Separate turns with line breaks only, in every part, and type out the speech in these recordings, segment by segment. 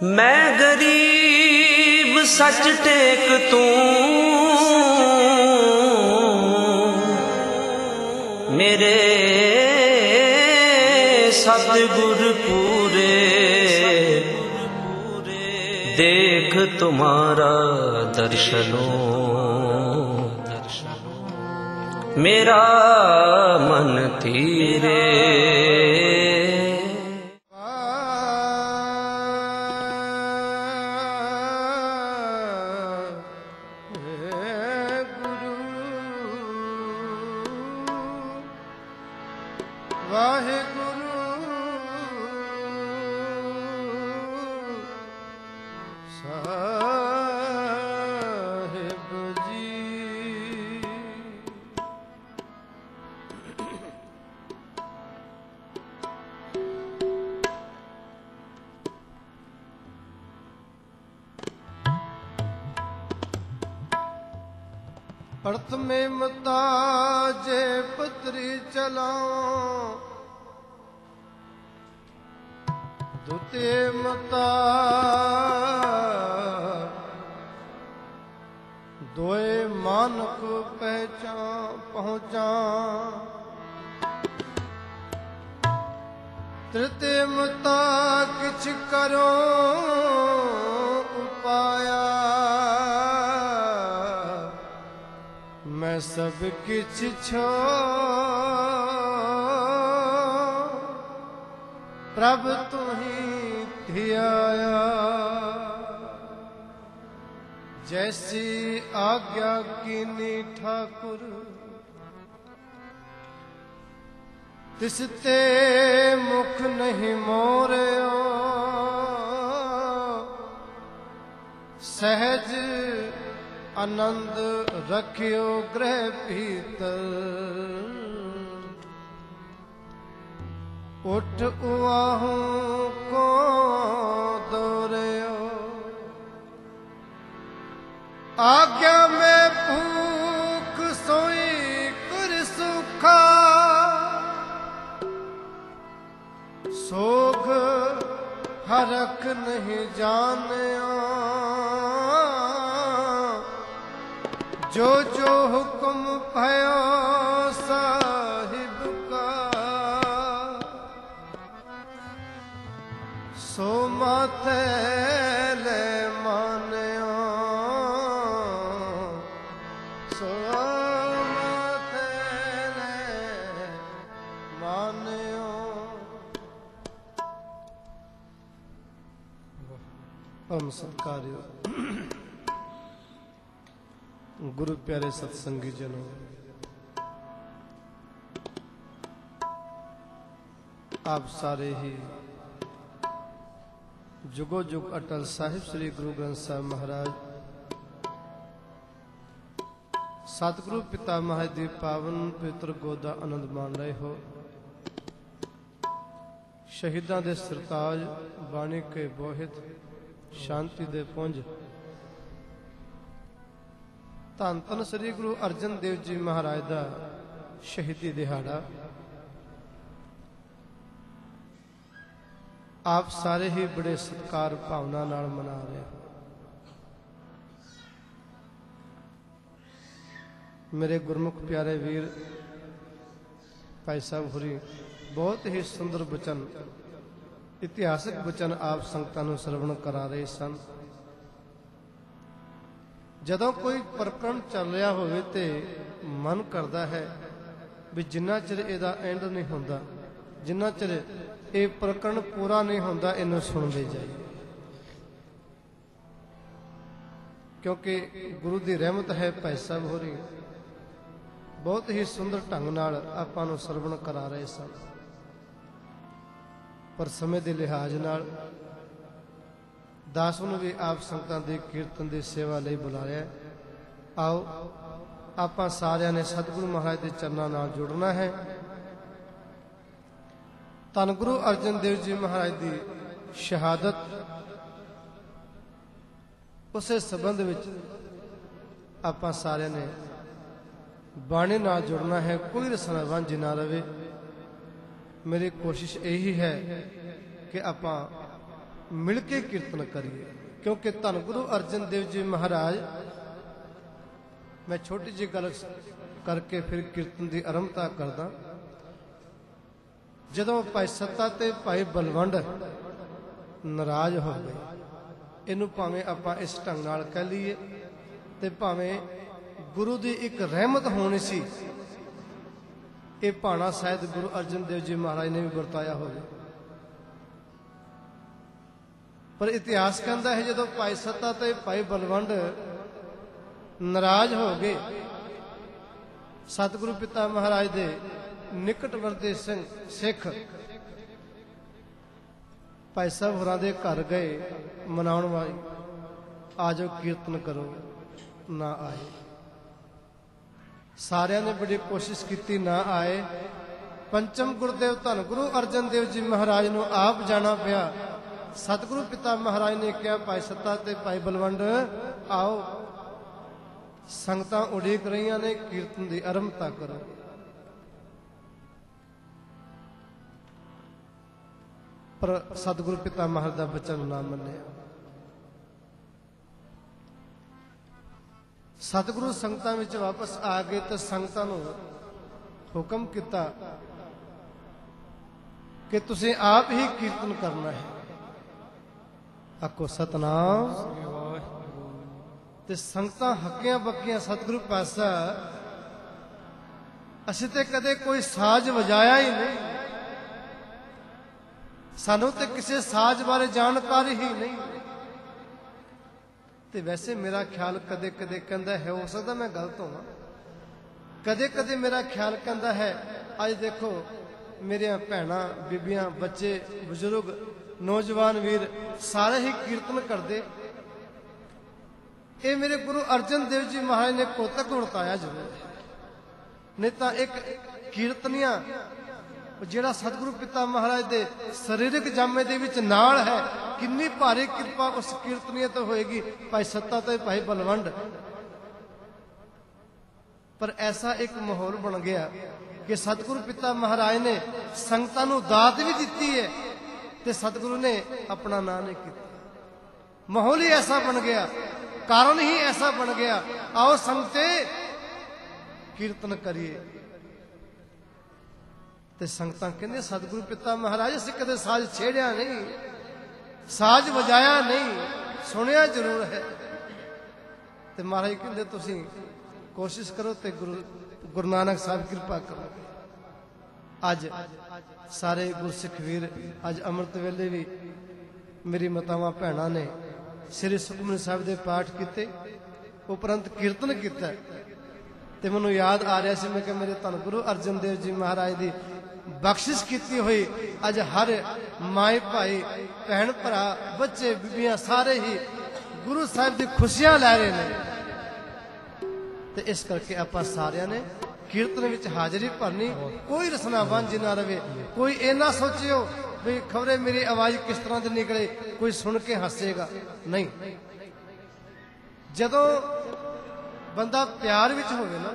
मैं गरीब सच टेक तू मेरे सतगुर पूरे देख तुम्हारा दर्शनो मेरा मन धीरे।
प्रथमे मताजे पत्री चलाओ द्वितीय मता दोए मानक पहुँचा तृतीय मता किछ करो उपाया मैं सब किछ छो प्रभ तुही धियाया जैसी आज्ञा कीनी ठाकुर तिसते मुख नहीं मोरियो सहज आनंद रखियो गृह भीतर उठ उआहू को दौड़ो आज्ञा में भूख सोई कर सुखा सोख हरख नहीं जानियो जो जो हुक्म भयो साहिब का सो माथे ले मानियो सो माथे ले मानियो। हम सरकारियों गुरु प्यारे सत्संगी जनों, आप सारे ही जुगो जुग अटल साहिब श्री गुरु ग्रंथ साहिब महाराज सतगुरु पिता महादेव पावन पवित्र गोदा आनंद मान रहे हो। शहीदां दे सरताज बाणी के बोहित शांति दे पुंज धन धन श्री गुरु अर्जन देव जी महाराज का शहीदी दिहाड़ा आप सारे ही बड़े सत्कार भावना नाल मना रहे हो। मेरे गुरमुख प्यारे वीर भाई साहब होरी बहुत ही सुंदर वचन इतिहासक वचन आप संगतां नूं श्रवण करा रहे सन। जदों कोई प्रकरण चल रहा होवे ते मन करता है भी जिन्ना चिर इहदा एंड नहीं होंदा जिन्ना चिर ये प्रकरण पूरा नहीं होंदा इनू सुनते जाइए, क्योंकि गुरु की रहमत है। भाई साहब होरी बहुत ही सुंदर ढंग नाल आपां नूं सरवण करा रहे सन, पर समय के लिहाज नाल दास नूं भी आप संगतां दे कीर्तन की सेवा लई बुला रहा। आओ आपां सारिआं ने सतगुरु महाराज के चरनां नाल जुड़ना है। धन गुरु अर्जन देव जी महाराज की शहादत उस संबंध विच आपां सारिआं ने बाणी नाल जुड़ना है। कोई रसना वांझी ना रहे। मेरी कोशिश यही है कि आपां ਮਿਲ ਕੇ ਕੀਰਤਨ ਕਰੀਏ। ਕਿਉਂਕਿ ਧੰਨ ਗੁਰੂ ਅਰਜਨ ਦੇਵ ਜੀ ਮਹਾਰਾਜ, ਮੈਂ ਛੋਟੀ ਜਿਹੀ ਗੱਲ ਕਰਕੇ ਫਿਰ ਕੀਰਤਨ ਦੀ ਆਰੰਭਤਾ ਕਰਦਾ। ਜਦੋਂ ਭਾਈ ਸੱਤਾ ਤੇ ਭਾਈ ਬਲਵੰਡ ਨਾਰਾਜ਼ ਹੋ ਗਏ, ਇਹਨੂੰ ਭਾਵੇਂ ਆਪਾਂ ਇਸ ਢੰਗ ਨਾਲ ਕਹਿ ਲਈਏ ਤੇ ਭਾਵੇਂ ਗੁਰੂ ਦੀ ਇੱਕ ਰਹਿਮਤ ਹੋਣੀ ਸੀ, ਇਹ ਭਾਣਾ ਸ਼ਾਇਦ ਗੁਰੂ ਅਰਜਨ ਦੇਵ ਜੀ ਮਹਾਰਾਜ ਨੇ ਵੀ ਵਰਤਾਇਆ ਹੋਵੇ। ਪਰ ਇਤਿਹਾਸ ਕਹਿੰਦਾ ਹੈ ਜਦੋਂ ਭਾਈ ਸੱਤਾ ਤੇ ਭਾਈ ਬਲਵੰਡ ਨਾਰਾਜ਼ ਹੋ ਗਏ, ਸਤਿਗੁਰੂ ਪਿਤਾ ਮਹਾਰਾਜ ਦੇ ਨਿਕਟਵਰਤੀ ਸਿੰਘ ਸਿੱਖ ਭਾਈ ਸਾਹਿਬ ਹੋਰਾਂ ਦੇ ਘਰ ਗਏ ਮਨਾਉਣ ਵਾਲੇ, ਆ ਜਾਓ ਕੀਰਤਨ ਕਰੋ, ਨਾ ਆਏ। ਸਾਰਿਆਂ ਨੇ ਬੜੀ ਕੋਸ਼ਿਸ਼ ਕੀਤੀ, ਨਾ ਆਏ। ਪੰਚਮ ਗੁਰਦੇਵ ਧੰਨ ਗੁਰੂ ਅਰਜਨ ਦੇਵ ਜੀ ਮਹਾਰਾਜ ਨੂੰ ਆਪ ਜਾਣਾ ਪਿਆ। ਸਤਿਗੁਰੂ ਪਿਤਾ ਮਹਾਰਾਜ ਨੇ ਕਿਹਾ, ਭਾਈ ਸੱਤਾ ਤੇ ਭਾਈ ਬਲਵੰਡ ਆਓ, ਸੰਗਤਾਂ ਉਡੀਕ ਰਹੀਆਂ ਨੇ, ਕੀਰਤਨ ਦੀ ਆਰੰਭਤਾ ਕਰੋ। ਪਰ ਸਤਿਗੁਰੂ ਪਿਤਾ ਮਹਾਰਾਜ ਦਾ ਬਚਨ ਨਾ ਮੰਨਿਆ। ਸਤਿਗੁਰੂ ਸੰਗਤਾਂ ਵਿੱਚ ਵਾਪਸ ਆ ਗਏ ਤੇ ਸੰਗਤਾਂ ਨੂੰ ਹੁਕਮ ਕੀਤਾ ਕਿ ਤੁਸੀਂ ਆਪ ਹੀ ਕੀਰਤਨ ਕਰਨਾ ਹੈ। ਆਖੋ ਸਤਨਾਮ। ਤੇ ਸੰਗਤਾਂ ਹੱਕੀਆਂ ਬੱਕੀਆਂ, ਸਤਿਗੁਰੂ ਪਾਤਸ਼ਾਹ ਅਸੀਂ ਤੇ ਕਦੇ ਕੋਈ ਸਾਜ਼ ਵਜਾਇਆ ਹੀ ਨਹੀਂ, ਸਾਨੂੰ ਤੇ ਕਿਸੇ ਸਾਜ਼ ਬਾਰੇ ਜਾਣਕਾਰੀ ਹੀ ਨਹੀਂ। ਤੇ ਵੈਸੇ ਮੇਰਾ ਖਿਆਲ ਕਦੇ ਕਦੇ ਕਹਿੰਦਾ ਹੈ, ਹੋ ਸਕਦਾ ਮੈਂ ਗਲਤ ਹੋਵਾਂ, ਕਦੇ ਕਦੇ ਮੇਰਾ ਖਿਆਲ ਕਹਿੰਦਾ ਹੈ, ਅੱਜ ਦੇਖੋ ਮੇਰੀਆਂ ਭੈਣਾਂ, ਬੀਬੀਆਂ, ਬੱਚੇ, ਬਜ਼ੁਰਗ, ਨੌਜਵਾਨ ਵੀਰ ਸਾਰੇ ਹੀ ਕੀਰਤਨ ਕਰਦੇ। ਇਹ ਮੇਰੇ ਗੁਰੂ ਅਰਜਨ ਦੇਵ ਜੀ ਮਹਾਰਾਜ ਨੇ ਕੋਤਕ ਵਰਤਾਇਆ ਜ਼ਰੂਰ, ਨਹੀਂ ਤਾਂ ਇੱਕ ਕੀਰਤਨੀਆਂ ਜਿਹੜਾ ਸਤਿਗੁਰੂ ਪਿਤਾ ਮਹਾਰਾਜ ਦੇ ਸਰੀਰਕ ਜਾਮੇ ਦੇ ਵਿੱਚ ਨਾਲ ਹੈ, ਕਿੰਨੀ ਭਾਰੀ ਕਿਰਪਾ ਉਸ ਕੀਰਤਨੀਏ ਤੋਂ ਹੋਏਗੀ, ਭਾਈ ਸੱਤਾ ਤੇ ਭਾਈ ਬਲਵੰਡ। ਪਰ ਐਸਾ ਇੱਕ ਮਾਹੌਲ ਬਣ ਗਿਆ ਕਿ ਸਤਿਗੁਰੂ ਪਿਤਾ ਮਹਾਰਾਜ ਨੇ ਸੰਗਤਾਂ ਨੂੰ ਦਾਤ ਵੀ ਦਿੱਤੀ ਹੈ ਤੇ ਸਤਿਗੁਰੂ ਨੇ ਆਪਣਾ ਨਾਂ ਨਹੀਂ ਕੀਤਾ। ਮਾਹੌਲ ਹੀ ਐਸਾ ਬਣ ਗਿਆ, ਕਾਰਨ ਹੀ ਐਸਾ ਬਣ ਗਿਆ। ਆਓ ਸੰਗਤੇ ਕੀਰਤਨ ਕਰੀਏ। ਤੇ ਸੰਗਤਾਂ ਕਹਿੰਦੇ, ਸਤਿਗੁਰੂ ਪਿਤਾ ਮਹਾਰਾਜ ਅਸੀਂ ਕਦੇ ਸਾਜ਼ ਛੇੜਿਆ ਨਹੀਂ, ਸਾਜ਼ ਵਜਾਇਆ ਨਹੀਂ, ਸੁਣਿਆ ਜ਼ਰੂਰ ਹੈ। ਤੇ ਮਹਾਰਾਜ ਕਹਿੰਦੇ ਤੁਸੀਂ ਕੋਸ਼ਿਸ਼ ਕਰੋ ਤੇ ਗੁਰੂ ਨਾਨਕ ਸਾਹਿਬ ਕਿਰਪਾ ਕਰੋ। ਅੱਜ ਸਾਰੇ ਗੁਰਸਿੱਖ ਵੀਰ, ਅੱਜ ਅੰਮ੍ਰਿਤ ਵੇਲੇ ਵੀ ਮੇਰੀ ਮਾਤਾਵਾਂ ਭੈਣਾਂ ਨੇ ਸ੍ਰੀ ਸੁਖਮਨੀ ਸਾਹਿਬ ਦੇ ਪਾਠ ਕੀਤੇ, ਉਪਰੰਤ ਕੀਰਤਨ ਕੀਤਾ। ਤੇ ਮੈਨੂੰ ਯਾਦ ਆ ਰਿਹਾ ਸੀ, ਮੈਂ ਕਿ ਮੇਰੇ ਧੰਨ ਗੁਰੂ ਅਰਜਨ ਦੇਵ ਜੀ ਮਹਾਰਾਜ ਦੀ ਬਖਸ਼ਿਸ਼ ਕੀਤੀ ਹੋਈ ਅੱਜ ਹਰ ਮਾਏ ਭਾਈ, ਭੈਣ ਭਰਾ, ਬੱਚੇ, ਬੀਬੀਆਂ ਸਾਰੇ ਹੀ ਗੁਰੂ ਸਾਹਿਬ ਦੀ ਖੁਸ਼ੀਆਂ ਲੈ ਰਹੇ ਨੇ। ਤੇ ਇਸ ਕਰਕੇ ਆਪਾਂ ਸਾਰਿਆਂ ਨੇ ਕੀਰਤਨ ਵਿੱਚ ਹਾਜ਼ਰੀ ਭਰਨੀ। ਕੋਈ ਰਸਨਾ ਵਾਂਝੀ ਨਾ ਰਵੇ। ਕੋਈ ਇਹ ਨਾ ਸੋਚਿਓ ਵੀ ਖਬਰੇ ਮੇਰੀ ਆਵਾਜ਼ ਕਿਸ ਤਰ੍ਹਾਂ ਦੀ ਨਿਕਲੇ, ਕੋਈ ਸੁਣ ਕੇ ਹੱਸੇਗਾ, ਨਹੀਂ। ਜਦੋਂ ਬੰਦਾ ਪਿਆਰ ਵਿੱਚ ਹੋਵੇ ਨਾ,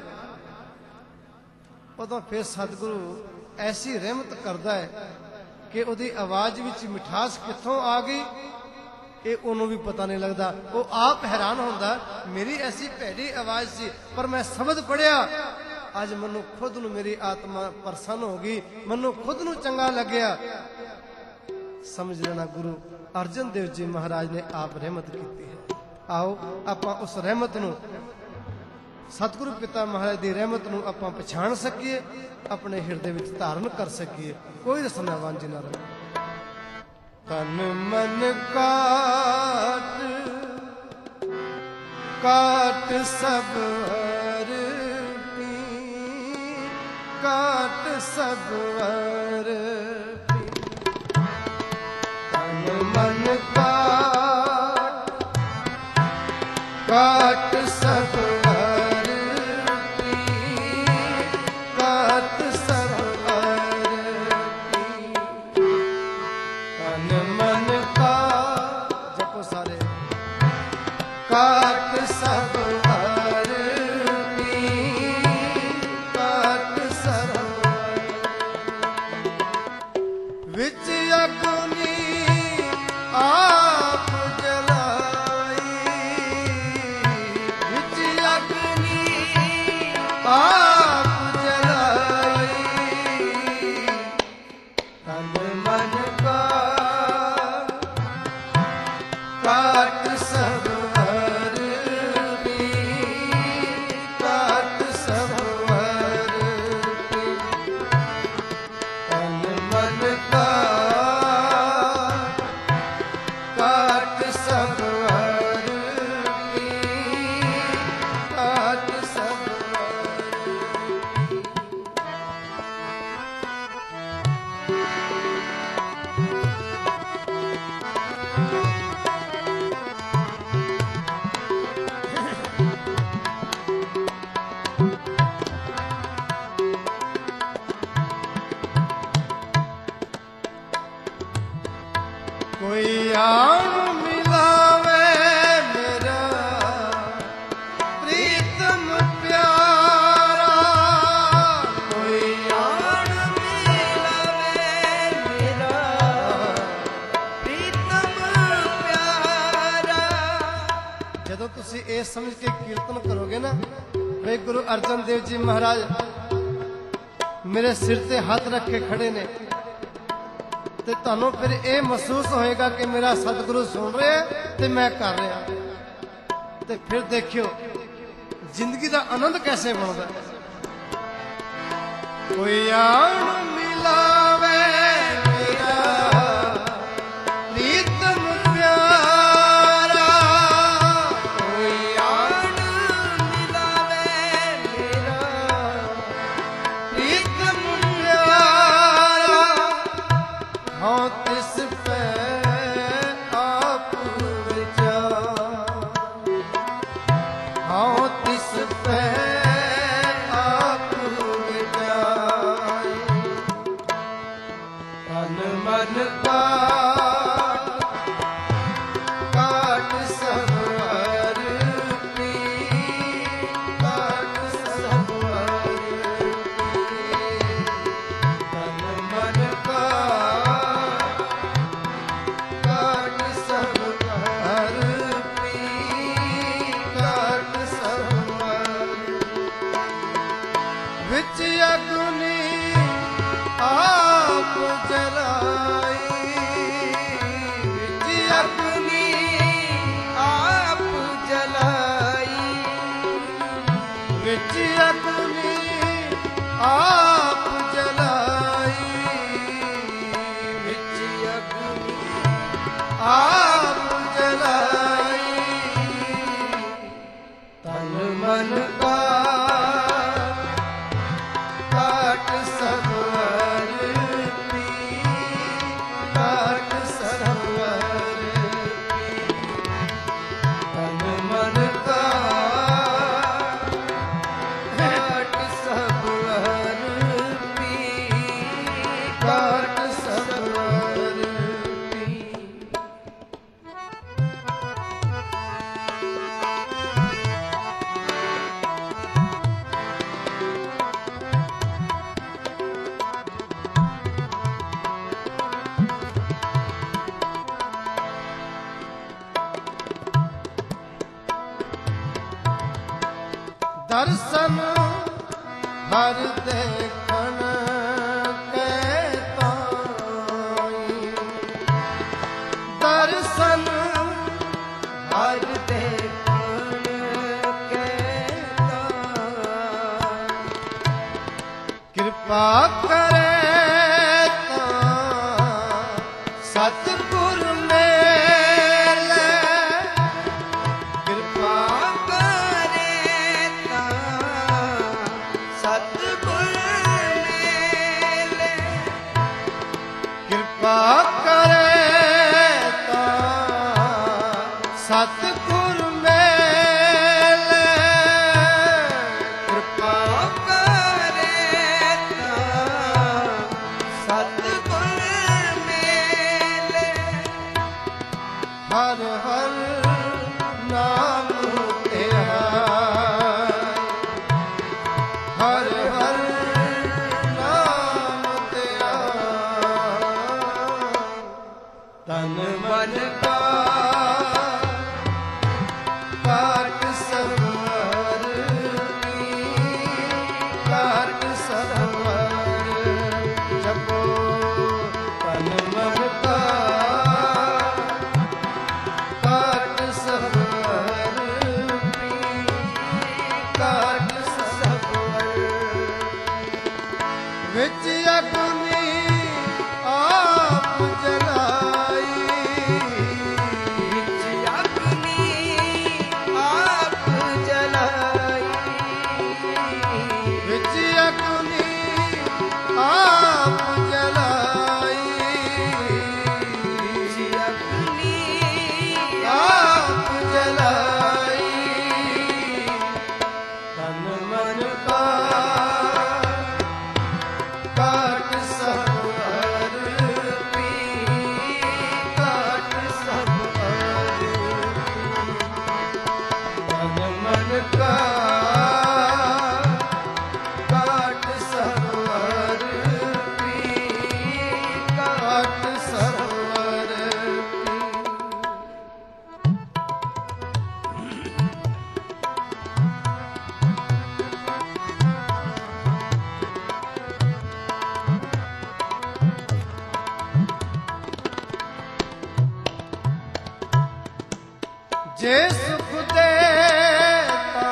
ਉਦੋਂ ਫਿਰ ਸਤਿਗੁਰੂ ਐਸੀ ਰਹਿਮਤ ਕਰਦਾ ਹੈ ਕਿ ਉਹਦੀ ਆਵਾਜ਼ ਵਿੱਚ ਮਿਠਾਸ ਕਿੱਥੋਂ ਆ ਗਈ ਇਹ ਉਹਨੂੰ ਵੀ ਪਤਾ ਨਹੀਂ ਲੱਗਦਾ। ਉਹ ਆਪ ਹੈਰਾਨ ਹੁੰਦਾ, ਮੇਰੀ ਐਸੀ ਭੈੜੀ ਆਵਾਜ਼ ਸੀ, ਪਰ ਮੈਂ ਸ਼ਬਦ ਪੜਿਆ, ਅੱਜ ਮੈਨੂੰ ਖੁਦ ਨੂੰ ਮੇਰੀ ਆਤਮਾ ਪ੍ਰਸੰਨ ਹੋ ਗਈ, ਮੈਨੂੰ ਖੁਦ ਨੂੰ ਚੰਗਾ ਲੱਗਿਆ। ਸਮਝ ਲੈਣਾ ਗੁਰੂ ਅਰਜਨ ਦੇਵ ਜੀ ਮਹਾਰਾਜ ਨੇ ਆਪ ਰਹਿਮਤ ਕੀਤੀ ਹੈ। ਆਓ ਆਪਾਂ ਉਸ ਰਹਿਮਤ ਨੂੰ, ਸਤਿਗੁਰੂ ਪਿਤਾ ਮਹਾਰਾਜ ਦੀ ਰਹਿਮਤ ਨੂੰ ਆਪਾਂ ਪਛਾਣ ਸਕੀਏ, ਆਪਣੇ ਹਿਰਦੇ ਵਿੱਚ ਧਾਰਨ ਕਰ ਸਕੀਏ। ਕੋਈ ਰਸਨਾ ਵਾਂਝੀ ਨਾ ਰਹੇ। ਤਨ ਮਨ ਕਾਟ ਕਾਟ ਸਭ ਅਰਪੀ, ਕਾਟ ਸਭ ਅਰਪੀ। ਤਨ ਮਨ ਕਾਟ ਕਾਟ ਸਭ ਵਿੱਚ ਅਗਨੀ ਆ ਕਾਟ ਸਭ ਹਰ ਪੀ, ਕਾਟ ਸਭ ਹਰ ਪੀ, ਤਨ ਮਨ ਕਾ ਕਾਟ ਸਭ ਹਰ ਪੀ, ਕਾਟ ਸਭ ਕੋਈ ਆਣ ਮਿਲਾਵੇ ਮੇਰਾ ਪ੍ਰੀਤਮ ਪਿਆਰਾ, ਕੋਈ ਆਣ ਮਿਲਾਵੇ ਮੇਰਾ ਪ੍ਰੀਤਮ ਪਿਆਰਾ। ਜਦੋਂ ਤੁਸੀਂ ਇਹ ਸਮਝ ਕੇ ਕੀਰਤਨ ਕਰੋਗੇ ਨਾ ਵੇ ਗੁਰੂ ਅਰਜਨ ਦੇਵ ਜੀ ਮਹਾਰਾਜ ਮੇਰੇ ਸਿਰ ਤੇ ਹੱਥ ਰੱਖ ਕੇ ਖੜੇ ਨੇ, ਤੇ ਤੁਹਾਨੂੰ ਫਿਰ ਇਹ ਮਹਿਸੂਸ ਹੋਏਗਾ ਕਿ ਮੇਰਾ ਸਤਿਗੁਰੂ ਸੁਣ ਰਿਹਾ ਤੇ ਮੈਂ ਕਰ ਰਿਹਾ, ਤੇ ਫਿਰ ਦੇਖਿਓ ਜ਼ਿੰਦਗੀ ਦਾ ਆਨੰਦ ਕੈਸੇ ਬਣਦਾ। ਕੋਈ ਆਣ ਮਿਲਾਵੇ ਮੇਰਾ ਪ੍ਰੀਤਮ ਪਿਆਰਾ, ਕੋਈ ਆਣ ਮਿਲਾਵੇ ਮੇਰਾ ਪ੍ਰੀਤਮ ਪਿਆਰਾ, ਹਾਂ ਤਿਸ ਪੈ ਆਪ ਵਿਚਾਰ, ਹਾਂ ਤਿਸ ਪੈ ਆਪ ਵਿਚਾਰ, ਤਨ ਮਨ ਕਾ ਕਾਟ ਸਭ ਹਰ ਪੀ, ਕਾਟ ਸਭ ਹਰ ਪੀ, ਤਨ ਮਨ ਕਾ ਕਾਟ ਸਭ ਹਰ ਪੀ, ਕਾਟ ਸਭ ਹਰ ਵਿੱਚ ਅਗਨੀ ਆਪ ਜਲਾਈ, ਵਿੱਚ ਅਗਨੀ ਆਪ ਜਲਾਈ, ਵਿੱਚ ਅਗਨੀ ਆਪ ਜਲਾਈ, ਵਿੱਚ ਅਗਨੀ ਆਪ ਜਲਾਈ, ਤਨ ਮਨ ਕਾ ਕਾਟ ਸਭ ਹਰ ਪੀ, ਕਾਟ ਸਭ ਹਰ ਪੀ, ਤਨ ਮਨ ਕਾ ਕਾਟ ਸਭ ਹਰ ਪੀ, ਕਾਟ ਸਭ ਹਰ ਪੀ। ਦਰਸ਼ਨ ਹਰ ਦੇਖਣ ਕੇ ਤਾਈ, ਦਰਸ਼ਨ ਹਰ ਦੇਖਣ ਕੇ ਤਾਈ, ਕਿਰਪਾ ਕਰੇ ਤਾਂ ਸਤਿਗੁਰ ਮੇਲੇ, ਕਿਰਪਾ ਕਰੇ ਤਾਂ ਸਤਿਗੁਰ ਮੇਲੇ, ਕਿਰਪਾ ਕਰੇ ਤਾਂ ਸਤਿਗੁਰ ਮੇਲੇ, ਕਿਰਪਾ ਕਰੇ ਤਾਂ ਸਤਿਗੁਰ ਮੇਲੇ, ਹਰ ਹਰ ਨਾਮ ਧਿਆਏ, ਹਰ ਹਰ ਨਾਮ ਧਿਆਏ, ਤਨ ਮਨ ਕਾ ਕਾਟ ਸਭ ਹਰ ਪੀ, ਕਾਟ ਸਭ ਹਰ, ਜਪੋ ਤਨ ਮਨ ਕਾ जे सुख देता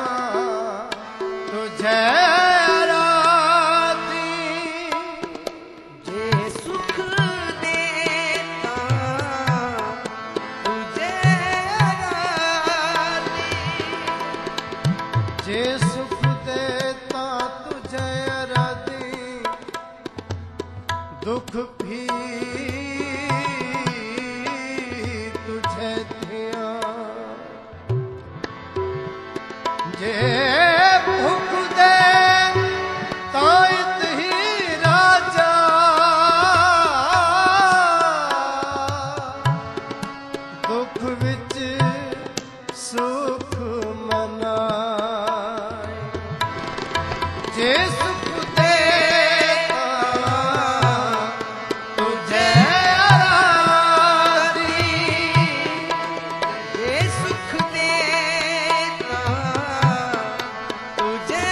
तुझे राती,
जे सुख देता तुझे राती,
जे सुख देता तुझे राती, दुख भी तुझे दिया। जे भुख दे ताइत ही राजा, दुख विच सुख मनाए। जे सुख देता तुझे राती,
जे सुख देता तुझे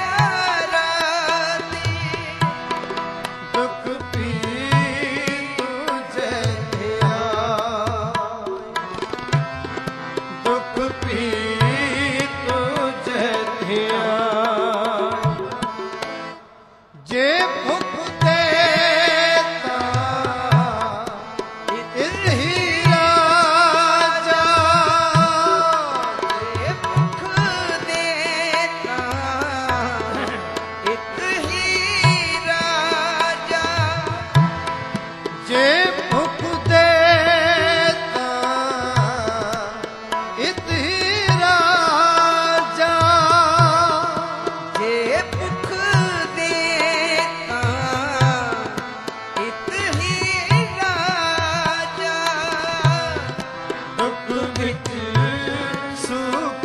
राती,
दुख भी तुझे दिया। दुख भी तुझे दिया। जे भुख देता इत ही राजा,
जे भुख देता इत ही राजा,
जे भुख देता इत ही राजा,
जे भुख देता इत ही राजा,
दुख विच सुख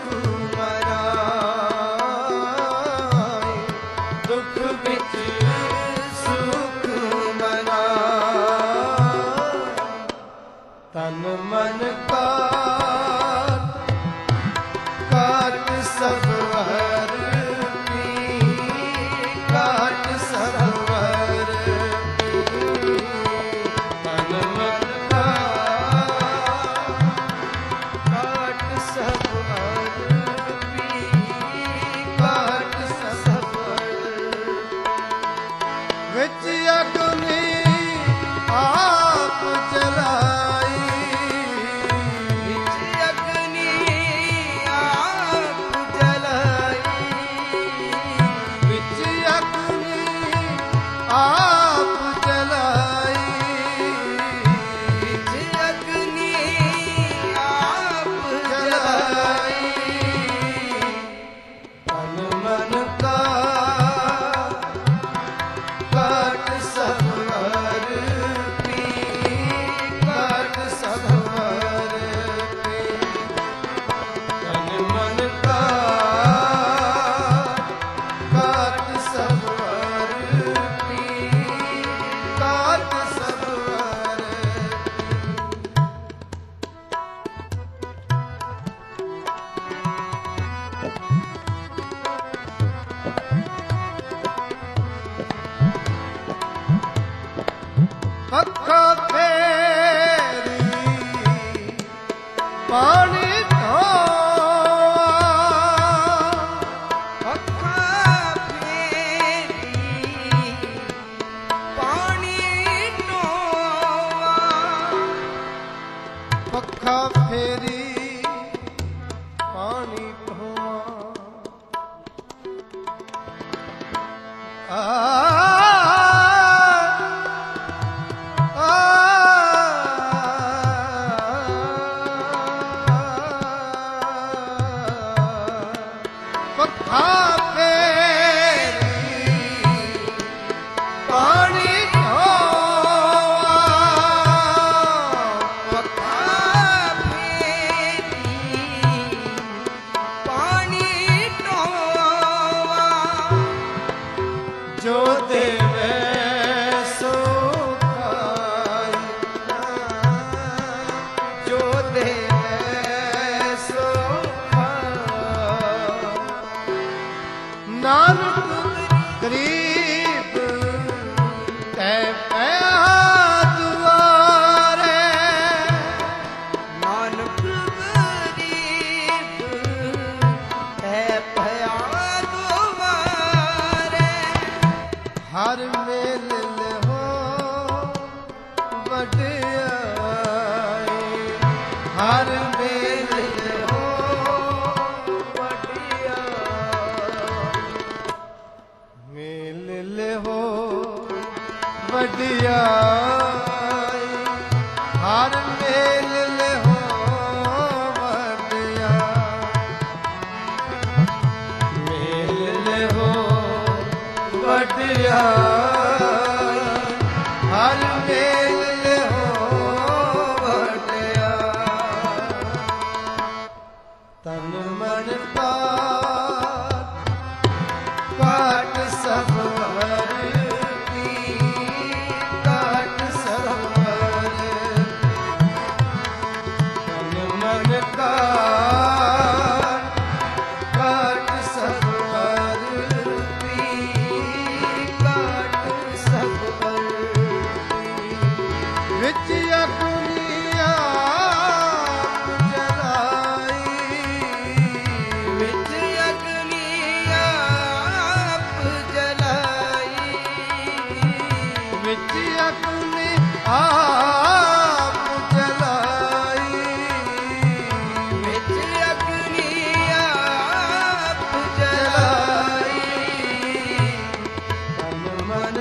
मनाए। दुख विच सुख मनाए। तन मन का काट सब हर पी, काट सब हर पी। तन मन का काट सब हर पी, काट सब हर। विच अग्नि आप जलाई,
विच अग्नि आप जलाई,
विच अग्नि आप जलाई।
विच अग्नि आप जलाई,
तन मन का काट सब हर पी, काट सब हर पी। तन मन का काट सब हर पी, काट सब हर पक्का फेरी पानी ढोआ,
पक्का फेरी पानी ढोआ,
पक्का फेरी पानी ढोआ। पक्का फेरी पानी ढोआ,
पक्का फेरी पानी ढोआ,
जो देवे सो खाई,
जो देवे सो खाई।
नानक गरीब तै पया दुआरे,
नानक गरीब
ਹਰ ਮੇਲ ਲਹੋ ਵਡਿਆਈ ਹਰ ਮੇਲ ਲਹੋ ਵਡਿਆਈ ਮੇਲ ਲਹੋ ਵਡਿਆਈ ਹਰ ਮੇਲ ਲਹੋ ਵਡਿਆਈ ਮੇਲ ਲਹੋ ਵਡਿਆਈ ਹਰ ਮੇਲ ਲਹੋ ਵਡਿਆਈ ਤਨ ਮਨ ਕਾਟ ਸਭ ਹਰ ਕੀ ਕਾਟ ਸਭ ਹਰ ਤਨ ਮਨ ਕਾਟ ਸਭ ਹਰ ਕੀ ਕਾਟ ਸਭ ਹਰ ਵਿੱਚ ਅਗਨੀ ਆਪ ਜਲਾਈ ਵਿੱਚ ਅਗਨੀ ਆਪ ਜਲਾਈ ਵਿੱਚ ਅਗਨੀ ਆਪ ਜਲਾਈ ਵਿੱਚ ਅਗਨੀ ਆਪ ਜਲਾਈ ਤਨ ਮਨ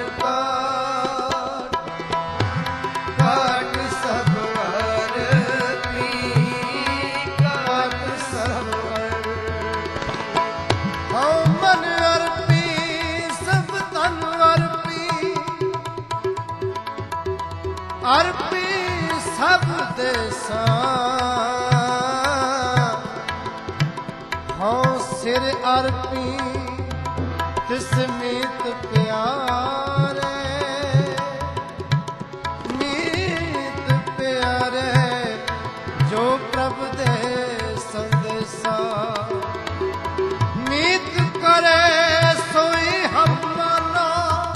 ਕਾਟ ਸਭ ਹਰ ਕੀ ਕਾਟ ਸਭ ਹਰ ਹਉ ਮਨ ਅਰਪੀ ਸਭ ਤਨ ਅਰਪੀ ਸਭ ਦੇਸਾਂ ਹਉ ਸਿਰ ਅਰਪੀ ਤਿਸ ਮੀਤ ਪਿਆਰੇ ਮੀਤ ਪਿਆਰੇ ਜੋ ਪ੍ਰਭ ਦੇ ਸੰਦੇਸਾ ਮੀਤ ਕਰੇ ਸੋਈ ਹਮ ਮਾਨਾ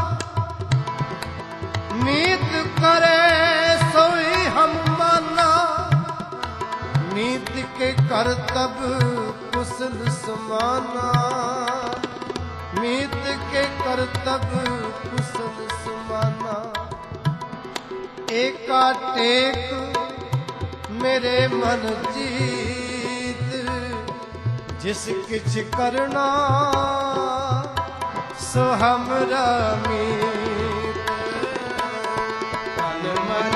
ਮੀਤ ਕਰੇ ਸੋਈ ਹਮ ਮਾਨਾ ਮੀਤ ਕੇ ਕਰਤਬ ਕੁਸਲ ਸਮਾਨਾ ਮੀਤ ਕੇ ਕਰਤਬ ਕੁਸਲ ਸਮਾਨਾ ਏਕਾ ਟੇਕ ਮੇਰੇ ਮਨ ਜੀਤ ਜਿਸ ਕਿਛ ਕਰਨਾ ਸੋ ਹਮਰਾ ਮੀਤ ਤਨ ਮਨ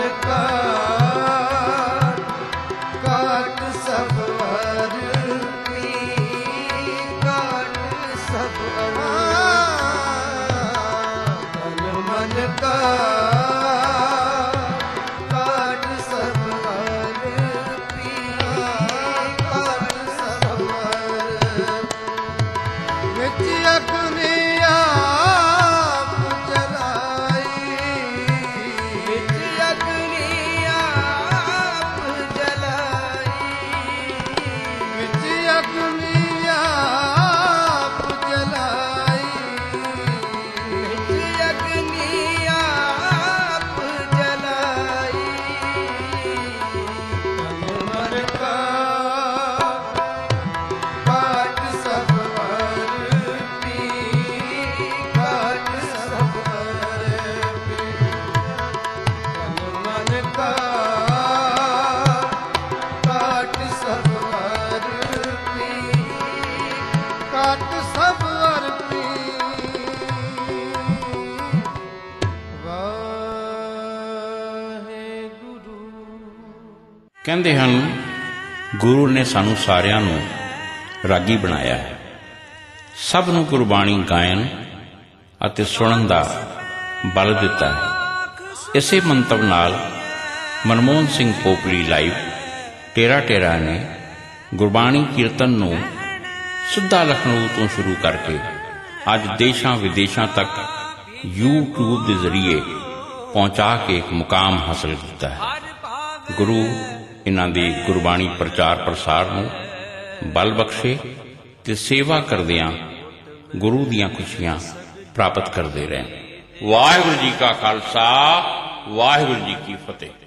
ਕਾਟ ਸਭ ਹਰ ਕੀ ਕਾਟ ਸਭ ਹਰ ਤਨ ਮਨ ਕਾਟ ਸਭ ਹਰ ਕੀ ਕਾਟ ਸਭ ਹਰ ਵਿੱਚ ਅਗਨੀ ਆਪ ਜਲਾਈ ਵਿੱਚ ਅਗਨੀ ਆਪ ਜਲਾਈ ਵਿੱਚ ਅਗਨੀ ਆਪ ਜਲਾਈ ਵਿੱਚ ਅਗਨੀ ਆਪ ਜਲਾਈ ਤਨ ਮਨ ਕਾਟ ਸਭ ਹਰ ਕੀ ਕਾਟ ਸਭ ਹਰ ਕੀ ਤਨ ਮਨ ਕਾਟ ਸਭ ਹਰ ਕੀ ਕਾਟ ਸਭ ਹਰ ਕੀ ਵਾਹਿਗੁਰੂ।
ਕਹਿੰਦੇ ਹਨ ਗੁਰੂ ਨੇ ਸਾਨੂੰ ਸਾਰਿਆਂ ਨੂੰ ਰਾਗੀ ਬਣਾਇਆ ਹੈ, ਸਭ ਨੂੰ ਗੁਰਬਾਣੀ ਗਾਇਨ ਅਤੇ ਸੁਣਨ ਦਾ ਬਲ ਦਿੱਤਾ ਹੈ। ਇਸੇ ਮੰਤਵ ਨਾਲ ਮਨਮੋਹਨ ਸਿੰਘ ਪੋਪਲੀ ਲਾਈਵ ਟੇਰਾ ਨੇ ਗੁਰਬਾਣੀ ਕੀਰਤਨ ਨੂੰ ਸਿੱਧਾ ਲਖਨਊ ਤੋਂ ਸ਼ੁਰੂ ਕਰਕੇ ਅੱਜ ਦੇਸ਼ਾਂ ਵਿਦੇਸ਼ਾਂ ਤੱਕ YouTube ਦੇ ਜ਼ਰੀਏ ਪਹੁੰਚਾ ਕੇ ਇੱਕ ਮੁਕਾਮ ਹਾਸਲ ਕੀਤਾ ਹੈ। ਗੁਰੂ ਇਹਨਾਂ ਦੀ ਗੁਰਬਾਣੀ ਪ੍ਰਚਾਰ ਪ੍ਰਸਾਰ ਨੂੰ ਬਲ ਬਖਸ਼ੇ ਤੇ ਸੇਵਾ ਕਰਦਿਆਂ ਗੁਰੂ ਦੀਆਂ ਖੁਸ਼ੀਆਂ ਪ੍ਰਾਪਤ ਕਰਦੇ ਰਹਿਣ। ਵਾਹਿਗੁਰੂ ਜੀ ਕਾ ਖਾਲਸਾ, ਵਾਹਿਗੁਰੂ ਜੀ ਕੀ ਫਤਿਹ।